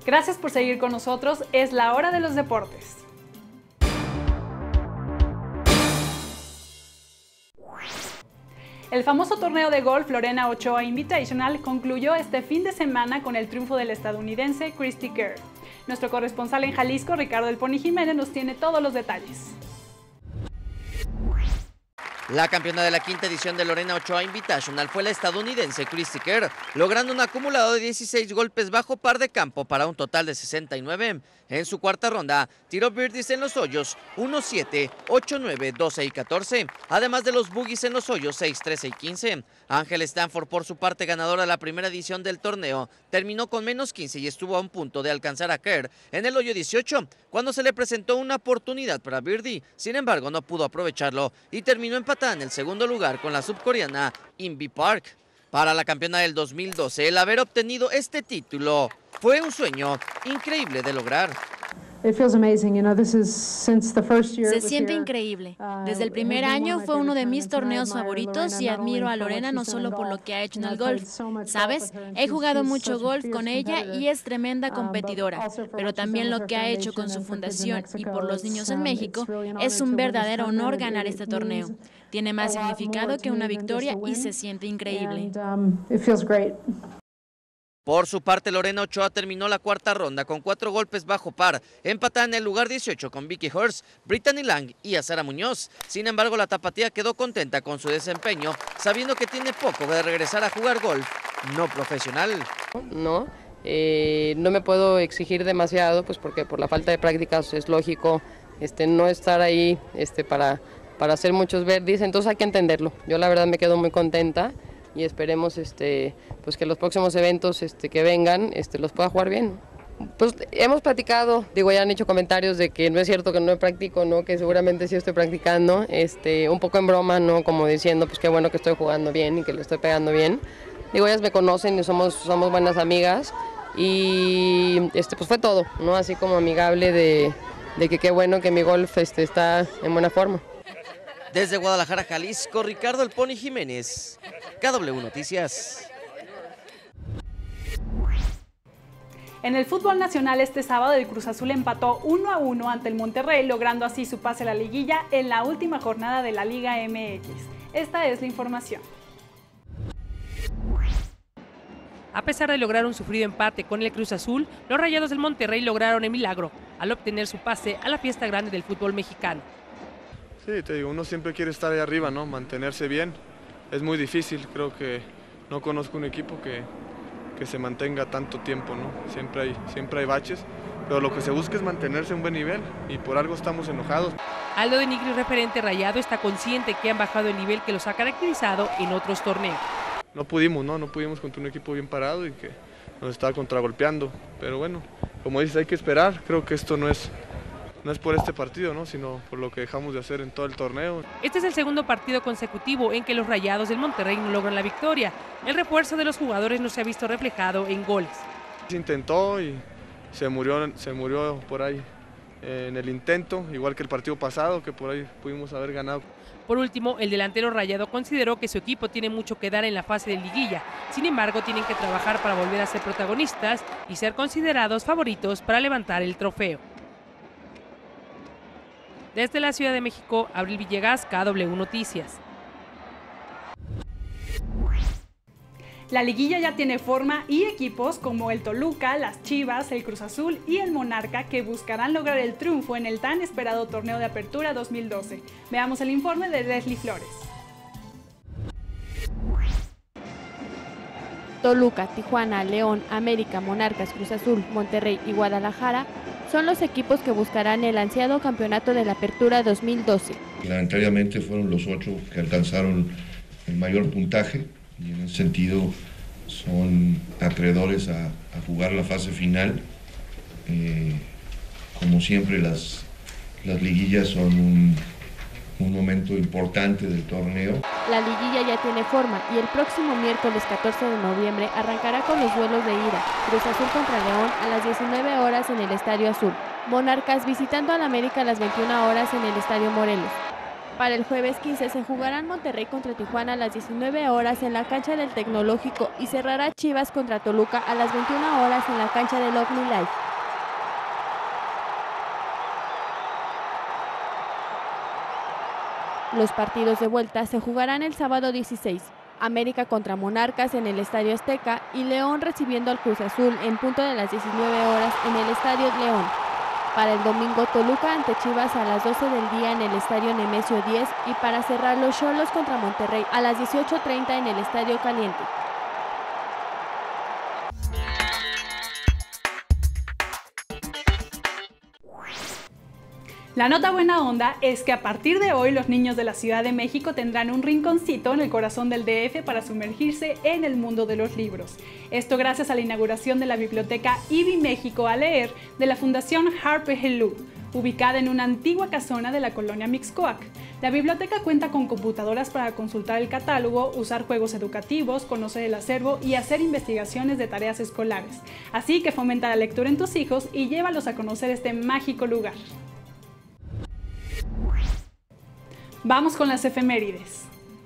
Gracias por seguir con nosotros, es la hora de los deportes. El famoso torneo de golf Lorena Ochoa Invitational concluyó este fin de semana con el triunfo del estadounidense Cristy Kerr. Nuestro corresponsal en Jalisco, Ricardo El Pony Jiménez, nos tiene todos los detalles. La campeona de la quinta edición de Lorena Ochoa Invitational fue la estadounidense Cristy Kerr, logrando un acumulado de 16 golpes bajo par de campo para un total de 69. En su cuarta ronda, tiró birdies en los hoyos 1, 7, 8, 9, 12 y 14, además de los bogies en los hoyos 6, 13 y 15. Ángel Stanford, por su parte ganadora de la primera edición del torneo, terminó con menos 15 y estuvo a un punto de alcanzar a Kerr en el hoyo 18, cuando se le presentó una oportunidad para birdie. Sin embargo, no pudo aprovecharlo y terminó empatada en el segundo lugar con la subcoreana Inbee Park. Para la campeona del 2012, el haber obtenido este título fue un sueño increíble de lograr. Se siente increíble. Desde el primer año fue uno de mis torneos favoritos y admiro a Lorena no solo por lo que ha hecho en el golf. ¿Sabes? He jugado mucho golf con ella y es tremenda competidora, pero también lo que ha hecho con su fundación y por los niños en México es un verdadero honor ganar este torneo. Tiene más significado que una victoria y se siente increíble. Por su parte, Lorena Ochoa terminó la cuarta ronda con 4 golpes bajo par, empatada en el lugar 18 con Vicky Hurst, Brittany Lang y Azara Muñoz. Sin embargo, la tapatía quedó contenta con su desempeño, sabiendo que tiene poco de regresar a jugar golf no profesional. No me puedo exigir demasiado, pues porque por la falta de prácticas es lógico no estar ahí para hacer muchos birdies, entonces hay que entenderlo. Yo la verdad me quedo muy contenta y esperemos pues que los próximos eventos que vengan los pueda jugar bien. Pues hemos platicado, ya han hecho comentarios de que no es cierto que no practico, ¿no? Que seguramente sí estoy practicando, un poco en broma, ¿no? Como diciendo pues qué bueno que estoy jugando bien y que le estoy pegando bien. Ellas me conocen y somos buenas amigas y pues fue todo, ¿no? Así como amigable de que qué bueno que mi golf está en buena forma. Desde Guadalajara, Jalisco, Ricardo El Pony Jiménez, KW Noticias. En el fútbol nacional este sábado el Cruz Azul empató 1-1 ante el Monterrey, logrando así su pase a la liguilla en la última jornada de la Liga MX. Esta es la información. A pesar de lograr un sufrido empate con el Cruz Azul, los Rayados del Monterrey lograron el milagro al obtener su pase a la fiesta grande del fútbol mexicano. Sí, te digo, uno siempre quiere estar ahí arriba, ¿no? Mantenerse bien. Es muy difícil, creo que no conozco un equipo que se mantenga tanto tiempo, ¿no? Siempre hay baches, pero lo que se busca es mantenerse a un buen nivel y por algo estamos enojados. Aldo de Nigri, referente rayado, está consciente que han bajado el nivel que los ha caracterizado en otros torneos. No pudimos contra un equipo bien parado y que nos estaba contragolpeando, pero bueno, como dices, hay que esperar. Creo que esto no es por este partido, ¿no? Sino por lo que dejamos de hacer en todo el torneo. Este es el segundo partido consecutivo en que los Rayados del Monterrey no logran la victoria. El refuerzo de los jugadores no se ha visto reflejado en goles. Se intentó y se murió por ahí en el intento, igual que el partido pasado, que por ahí pudimos haber ganado. Por último, el delantero rayado consideró que su equipo tiene mucho que dar en la fase de liguilla. Sin embargo, tienen que trabajar para volver a ser protagonistas y ser considerados favoritos para levantar el trofeo. Desde la Ciudad de México, Abril Villegas, KW Noticias. La liguilla ya tiene forma y equipos como el Toluca, las Chivas, el Cruz Azul y el Monarca que buscarán lograr el triunfo en el tan esperado torneo de apertura 2012. Veamos el informe de Leslie Flores. Toluca, Tijuana, León, América, Monarcas, Cruz Azul, Monterrey y Guadalajara son los equipos que buscarán el ansiado campeonato de la Apertura 2012. Reglamentariamente fueron los 8 que alcanzaron el mayor puntaje y en ese sentido son acreedores a jugar la fase final. Como siempre las liguillas son un momento importante del torneo. La liguilla ya tiene forma y el próximo miércoles 14 de noviembre arrancará con los duelos de ida. Cruz Azul contra León a las 19 horas en el Estadio Azul. Monarcas visitando al América a las 21 horas en el Estadio Morelos. Para el jueves 15 se jugarán Monterrey contra Tijuana a las 19 horas en la cancha del Tecnológico y cerrará Chivas contra Toluca a las 21 horas en la cancha del OmniLife. Los partidos de vuelta se jugarán el sábado 16. América contra Monarcas en el Estadio Azteca y León recibiendo al Cruz Azul en punto de las 19 horas en el Estadio León. Para el domingo, Toluca ante Chivas a las 12 del día en el Estadio Nemesio 10 y para cerrar los Xolos contra Monterrey a las 18:30 en el Estadio Caliente. La nota buena onda es que a partir de hoy los niños de la Ciudad de México tendrán un rinconcito en el corazón del DF para sumergirse en el mundo de los libros. Esto gracias a la inauguración de la biblioteca IBI México a leer de la Fundación Harper Helú, ubicada en una antigua casona de la colonia Mixcoac. La biblioteca cuenta con computadoras para consultar el catálogo, usar juegos educativos, conocer el acervo y hacer investigaciones de tareas escolares. Así que fomenta la lectura en tus hijos y llévalos a conocer este mágico lugar. Vamos con las efemérides.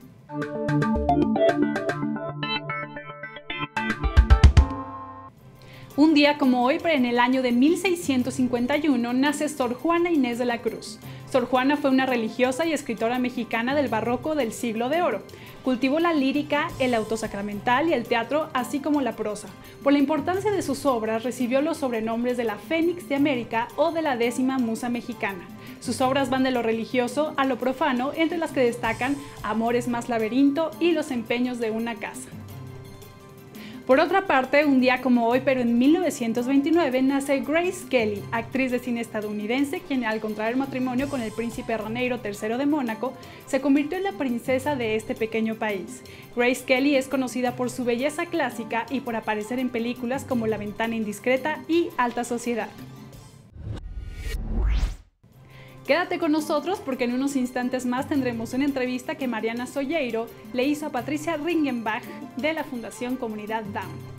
Un día como hoy, pero en el año de 1651, nace Sor Juana Inés de la Cruz. Sor Juana fue una religiosa y escritora mexicana del barroco del Siglo de Oro. Cultivó la lírica, el autosacramental y el teatro, así como la prosa. Por la importancia de sus obras, recibió los sobrenombres de la Fénix de América o de la 10ª Musa Mexicana. Sus obras van de lo religioso a lo profano, entre las que destacan Amores más laberinto y Los empeños de una casa. Por otra parte, un día como hoy, pero en 1929, nace Grace Kelly, actriz de cine estadounidense, quien al contraer matrimonio con el príncipe Raneiro III de Mónaco, se convirtió en la princesa de este pequeño país. Grace Kelly es conocida por su belleza clásica y por aparecer en películas como La ventana indiscreta y Alta sociedad. Quédate con nosotros porque en unos instantes más tendremos una entrevista que Mariana Solleiro le hizo a Patricia Ringenbach de la Fundación Comunidad Down.